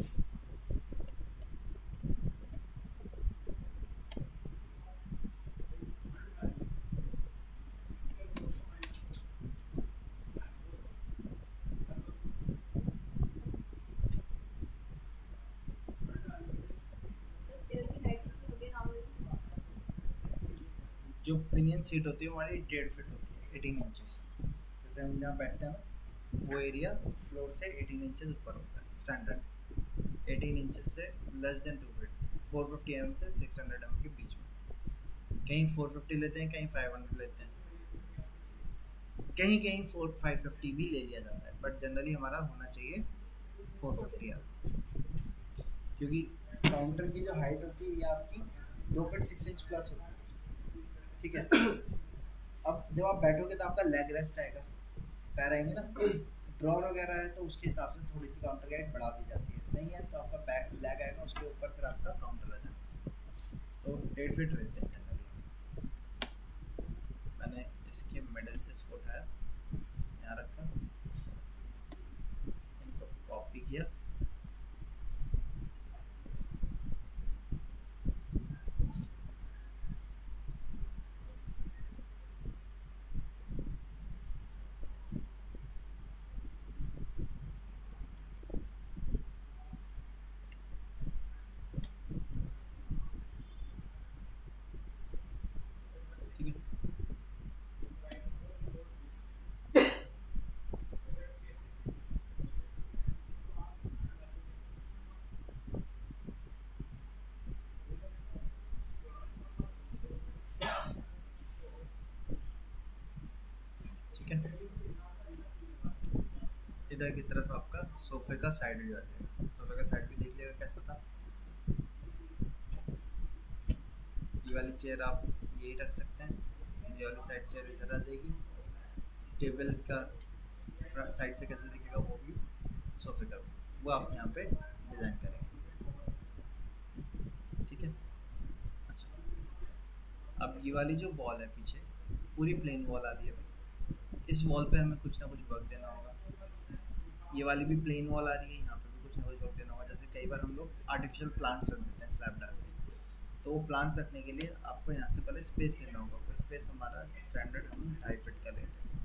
तो चेयर की हाइट कितनी होगी नॉर्मली? जो पिनियन सीट होती है हमारी डेढ़ फीट होती है, एटीन इंचेस। जैसे हम जहाँ बैठते हैं ना, वो एरिया फ्लोर से एटीन इंचेस ऊपर होता है स्टैंडर्ड, एटीन इंचेस से less than two feet, four fifty M से सिक्स हंड्रेड एम के बीच में। कहीं फोर फिफ्टी लेते हैं, कहीं फाइव हंड्रेड लेते हैं, कहीं कहीं फोर फाइव फिफ्टी भी ले लिया जाता है, बट जनरली हमारा होना चाहिए फोर फिफ्टी एम, क्योंकि काउंटर की जो हाइट होती है ये आपकी दो फीट सिक्स इंच प्लस होती है। ठीक है, अब जब आप बैठोगे तो आपका लेग रेस्ट आएगा, पैर आएंगे ना, ड्रॉर वगैरह है तो उसके हिसाब से थोड़ी सी काउंटर की हाइट बढ़ा दी जाती है, नहीं है तो आपका बैक लेग आएगा, उसके ऊपर फिर आपका काउंटर आ जाएगा। तो डेढ़ फीट रहते हैं जनरली। मैंने इसके मिडल से इसको उठाया, यहाँ रखा, इनको कॉपी किया, ठीक है। ठीक है, इधर की तरफ आपका सोफे का साइड व्यू आ जाएगा। सोफे का साइड व्यू देख लिएगा कैसा था। ये वाली चेयर आप यही रख सकते हैं, ये वाली साइड चेयर इधर आ जाएगी। टेबल का साइड से कैसे दिखेगा वो भी, सोफे का भी, वो आप यहाँ पे डिज़ाइन करेंगे। ठीक है, अच्छा, अब ये वाली जो वॉल है पीछे पूरी प्लेन वॉल आ रही है, इस वॉल पे हमें कुछ ना कुछ वर्क देना होगा। ये वाली भी प्लेन वॉल आ रही है, यहाँ पे भी कुछ ना कुछ वर्क देना होगा। जैसे कई बार हम लोग आर्टिफिशियल प्लांट्स रख देते हैं स्लैब डाल के, तो वो प्लांट्स रखने के लिए आपको यहाँ से पहले स्पेस लेना होगा। स्पेस हमारा स्टैंडर्ड हम ढाई फीट का लेते हैं।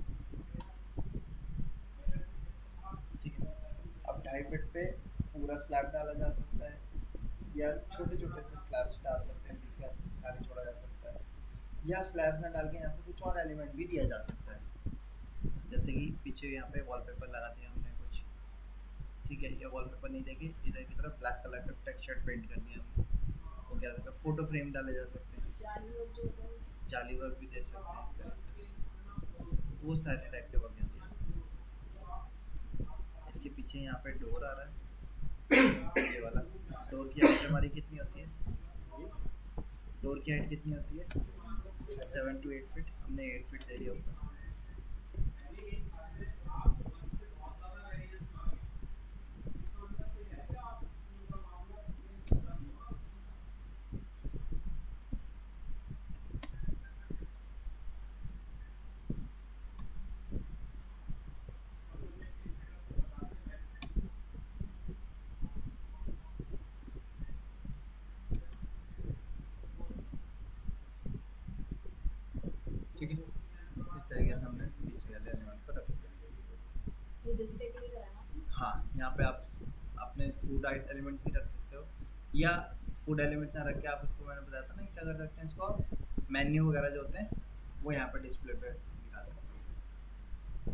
ठीक है, अब ढाई फीट पे पूरा स्लैब डाला जा सकता है, या छोटे छोटे से स्लैब्स डाल सकते हैं, बीच का खाली छोड़ा जा सकता है, या स्लैब ना डाल के यहाँ पे कुछ और एलिमेंट भी दिया जा सकता है। जैसे कि पीछे यहाँ पे वॉलपेपर लगा दिया हमने कुछ, ठीक है, या वॉलपेपर नहीं देके इधर की तरफ ब्लैक कलर का टेक्सचर पेंट कर दिया हमने, वो क्या कहते हैं, फोटो फ्रेम डाले जा सकते हैं, जाली वर्क जो होता है जाली वर्क भी दे सकते हैं, correct। वो सारे टाइप के वर्क दिए जाते हैं। इसके पीछे यहाँ पे डोर आ रहा है, ये वाला डोर की हाइट हमारी कितनी होती है, डोर की हाइट कितनी होती है, सेवन टू एट फीट, हमने एट फीट दे दिया ऊपर। ठीक है, इस तरीके से हमने पीछे वाले एलिमेंट को रख दिया। ये डिस्प्ले के लिए कराना। हाँ, यहाँ पे आप अपने फूड एलिमेंट भी रख सकते हो, या फूड एलिमेंट ना रख के आप इसको, मैंने बताया था ना क्या कर सकते हैं, इसको आप मेन्यू वगैरह जो होते हैं वो यहाँ पे डिस्प्ले पे दिखा सकते हो।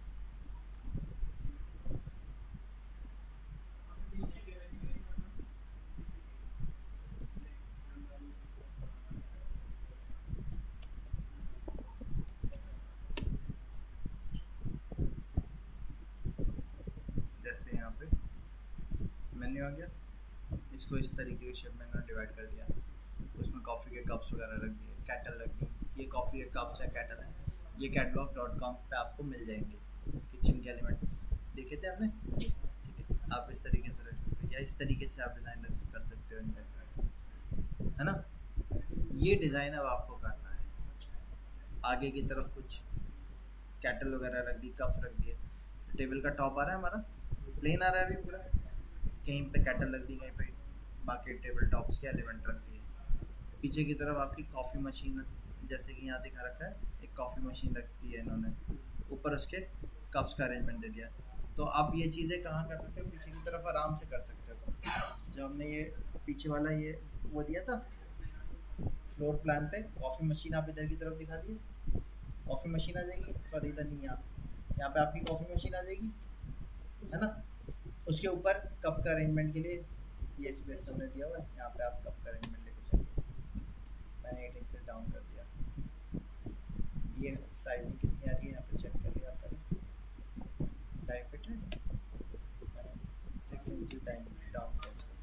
जैसे यहाँ पे मेन्यू आ गया, इसको इस तरीके के शेप में ना डिवाइड कर दिया, उसमें कॉफ़ी के कप्स वगैरह रख दिए, कैटल रख दी, ये कॉफ़ी के कप्स है, कैटल है, ये कैटलॉग डॉट कॉम पर आपको मिल जाएंगे। किचन के एलिमेंट्स देखे थे आपने, ठीक है, आप इस तरीके से रख सकते हो, या इस तरीके से आप डिज़ाइन कर सकते हो इनका, है ना। ये डिज़ाइन अब आपको करना है। आगे की तरफ कुछ कैटल वगैरह रख दी, कप्स रख दिए, टेबल का टॉप आ रहा है हमारा, प्लेन आ रहा है अभी पूरा, कहीं पे कैटल रख दी, कहीं पे बाकी टेबल टॉप्स के एलिमेंट रख दिए। पीछे की तरफ आपकी कॉफ़ी मशीन, जैसे कि यहाँ दिखा रखा है, एक कॉफ़ी मशीन रख दी है इन्होंने, ऊपर उसके कप्स का अरेंजमेंट दे दिया। तो आप ये चीज़ें कहाँ कर सकते हो, पीछे की तरफ आराम से कर सकते हो। जो हमने ये पीछे वाला ये वो दिया था फ्लोर प्लान पे, कॉफ़ी मशीन आप इधर की तरफ दिखा दिए, कॉफ़ी मशीन आ जाएगी, सॉरी इधर नहीं, यहाँ यहाँ पे आपकी कॉफ़ी मशीन आ जाएगी, है ना। उसके ऊपर कप का अरेंजमेंट के लिए ये स्पेस हमने दिया हुआ है, यहाँ पे आप कप का अरेंजमेंट लेके चलिए। मैंने एट इंच डाउन कर दिया, ये साइजिंग कितनी आ रही है यहाँ पे चेक कर लिया पहले, ढाई फिट है, मैंने सिक्स इंच डाउन कर दिया।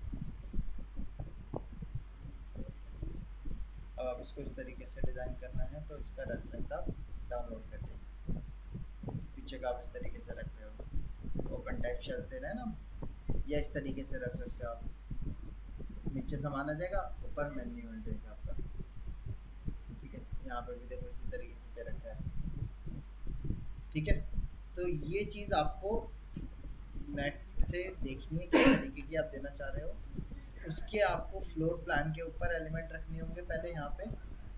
अब आप इसको इस तरीके से डिज़ाइन करना है तो इसका रेफरेंस आप डाउनलोड कर लीजिए। पीछे का आप इस तरीके से रख रहे हो, ओपन टाइप शेल दे रहे हैं ना, या इस तरीके से रख सकते हो आप। नीचे सामान आ जाएगा, ऊपर मेन्यू आ जाएगा आपका, ठीक है। यहाँ पर भी देखो इसी तरीके से दे रखा है, ठीक है। तो ये चीज़ आपको नेट से देखनी है किस तरीके की आप देना चाह रहे हो, उसके आपको फ्लोर प्लान के ऊपर एलिमेंट रखने होंगे पहले यहाँ पे,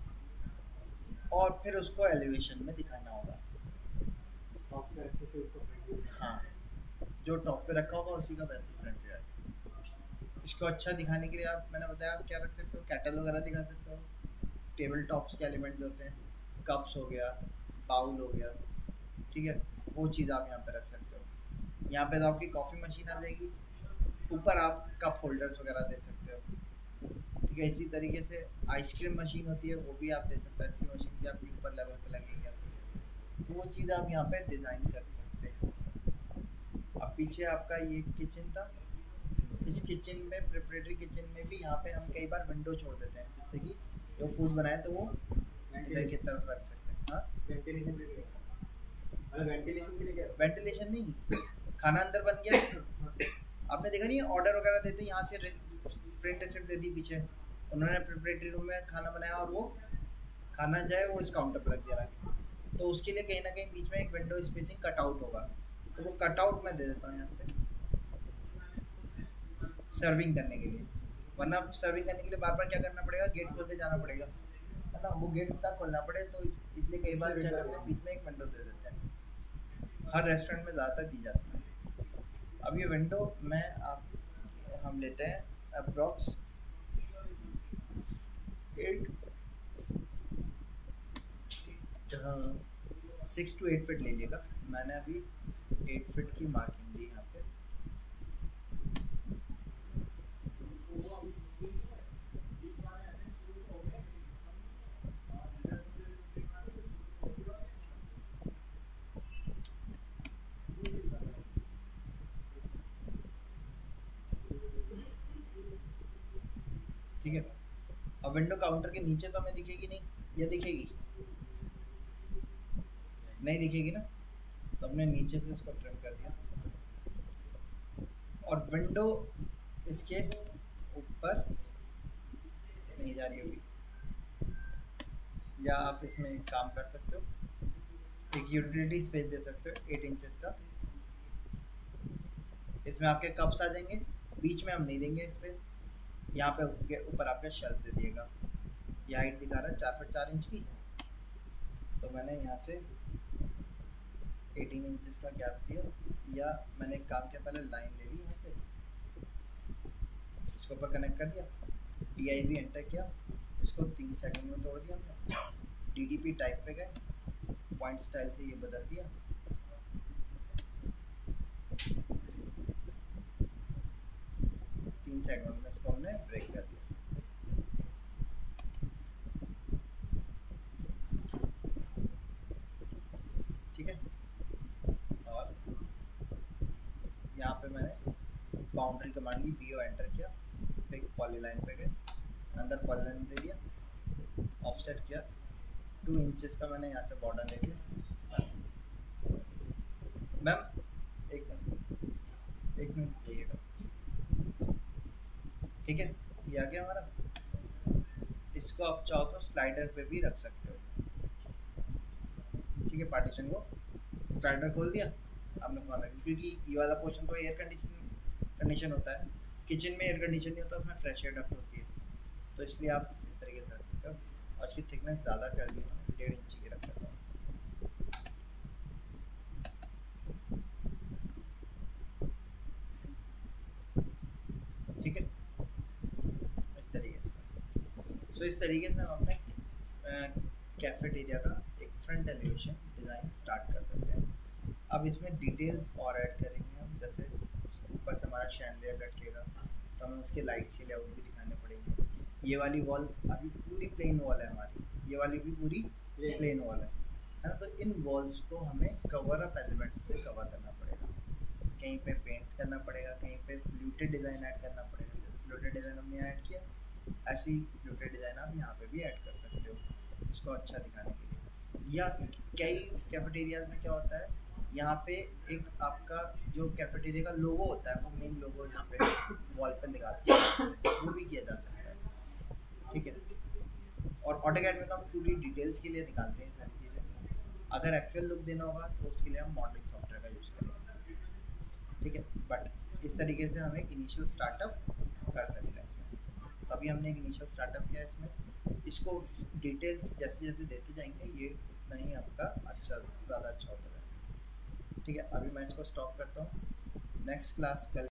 और फिर उसको एलिवेशन में दिखाना होगा। टॉप पे रख के फिर उसको फ्रंट व्यू। हाँ, जो टॉप पे रखा होगा उसी का वैसे फ्रंट व्यू आएगा। इसको अच्छा दिखाने के लिए आप, मैंने बताया आप क्या रख सकते हो, कैटल वगैरह दिखा सकते हो, टेबल टॉप्स के एलिमेंट जो होते हैं, कप्स हो गया, बाउल हो गया, ठीक है, वो चीज़ आप यहाँ पे रख सकते हो। यहाँ पे तो आपकी कॉफ़ी मशीन आ जाएगी, ऊपर आप कप होल्डर्स वगैरह दे सकते हो, ठीक है। इसी तरीके से आइसक्रीम मशीन होती है, वो भी आप दे सकते हो, आइसक्रीम मशीन की आपकी ऊपर लेवल पे लगेगी आपकी, तो वो चीज़ आप यहाँ पे डिज़ाइन कर सकते हैं। अब पीछे आपका ये किचन था, इस किचन में, प्रिपरेटरी किचन में भी यहाँ पे हम कई बार विंडो छोड़ देते हैं, जिससे कि जो फूड बनाए तो वो इधर की तरफ रख सकते हैं। हाँ, वेंटिलेशन के लिए, मतलब वेंटिलेशन के लिए क्या? वेंटिलेशन नहीं, खाना अंदर बन गया, आपने देखा नहीं ऑर्डर वगैरह देते, यहाँ से प्रिंट रिसिप्ट दे दी पीछे, उन्होंने प्रिपरेटरी रूम में खाना बनाया और वो खाना जाए वो इस काउंटर पर रख दिया लाके, तो उसके लिए कहीं ना कहीं बीच में एक विंडो स्पेसिंग कटआउट होगा, तो वो कटआउट मैं दे देता हूँ यहाँ पे सर्विंग करने के लिए। वरना सर्विंग करने के लिए बार बार क्या करना पड़ेगा, गेट खोल के जाना पड़ेगा, है ना, वो गेट ना खोलना पड़े, तो इस, इसलिए कई बार क्या करते हैं बीच में एक विंडो दे देते हैं। हर रेस्टोरेंट में ज़्यादातर दी जाती है। अब ये विंडो में आप, हम लेते हैं approx eight six to eight feet ले लीजिएगा, मैंने अभी एट फिट की मार्किंग दी यहाँ पे। ठीक है। अब विंडो काउंटर के नीचे तो हमें दिखेगी नहीं, या दिखेगी? नहीं दिखेगी ना, तो हमने नीचे से इसको ट्रिम कर दिया और विंडो इसके ऊपर नहीं जा रही होगी। या आप इसमें एक काम कर सकते हो, एक यूटिलिटी स्पेस दे सकते हो एट इंचेस का। इसमें आपके कप्स आ जाएंगे, बीच में हम नहीं देंगे स्पेस। यहाँ पे ऊपर आपका शेल्फ दे दिएगा। ये हाइट दिखा रहा है चार फीट चार इंच की, तो मैंने यहाँ से अठारह इंचेस का गैप दिया, या मैंने एक काम किया, पहले लाइन ले ली यहाँ से, इसके ऊपर कनेक्ट कर दिया, डी आई वी एंटर किया, इसको तीन सेकंड में तोड़ दिया हमने। डी डी पी टाइप पे गए, पॉइंट स्टाइल से ये बदल दिया, तीन सेकंड में इसको हमने ब्रेक कर दिया। ठीक है। और यहाँ पे मैंने बाउंड्री कमांड ली, बी ओ एंटर किया, फिर पॉलीलाइन पे गए, अंदर पॉलीलाइन दे दिया, ऑफसेट किया, टू इंचेस का मैंने यहाँ से बॉर्डर ले लिया। मैम एक मिनट एक मिनट लीजिएगा। ठीक है, ये आ गया हमारा। इसको आप चाहो तो स्लाइडर पे भी रख सकते हो। ठीक है, पार्टीशन को स्लाइडर खोल दिया आपने समझ लगा, क्योंकि ये वाला पोर्शन तो एयर कंडीशन कंडीशन होता है, किचन में एयर कंडीशन नहीं होता, उसमें फ्रेश एयर डक्ट होती है, तो इसलिए आप इस तरीके से रख सकते हो। और इसकी थिकनेस ज़्यादा कर दी मैंने, डेढ़ इंच की रख देता हूँ। ठीक है, इस तरीके से। सो इस तरीके से हम अपने कैफेटेरिया का एक फ्रंट एलिवेशन डिज़ाइन स्टार्ट कर सकते हैं। अब इसमें डिटेल्स और ऐड करेंगे हम, जैसे ऊपर से हमारा शैंडलियर लटकेगा तो हमें उसके लाइट्स के लेआउट भी दिखाने पड़ेंगे। ये वाली वॉल अभी पूरी प्लेन वॉल है हमारी, ये वाली भी पूरी प्लेन वॉल है है ना। तो इन वॉल्स को हमें कवर अप एलिमेंट्स से कवर करना पड़ेगा, कहीं पे पेंट करना पड़ेगा, कहीं पे फ्लूटेड डिज़ाइन ऐड करना पड़ेगा। जैसे फ्लूटेड डिज़ाइन हमने ऐड किया, ऐसी फ्लूटेड डिज़ाइन आप यहाँ पे भी ऐड कर सकते हो इसको अच्छा दिखाने के लिए। या कई कैफेटेरियाज में क्या होता है, यहाँ पे एक आपका जो कैफेटेरिया का लोगो होता है, वो मेन लोगो यहाँ पे वॉल पे लगा देते हैं, वो भी किया जा सकता है। ठीक है, और ऑटोकैड में तो हम पूरी डिटेल्स के लिए निकालते हैं सारी चीज़ें। अगर एक्चुअल लुक देना होगा तो उसके लिए हम मॉडलिंग सॉफ्टवेयर का यूज़ करेंगे। ठीक है, बट इस तरीके से हम एक इनिशियल स्टार्टअप कर सकते हैं इसमें। तो अभी हमने एक इनिशियल स्टार्टअप किया इसमें, इसको डिटेल्स जैसे जैसे देते जाएंगे ये उतना ही आपका अच्छा ज़्यादा अच्छा होता है। ठीक है, अभी मैं इसको स्टॉप करता हूँ। नेक्स्ट क्लास कल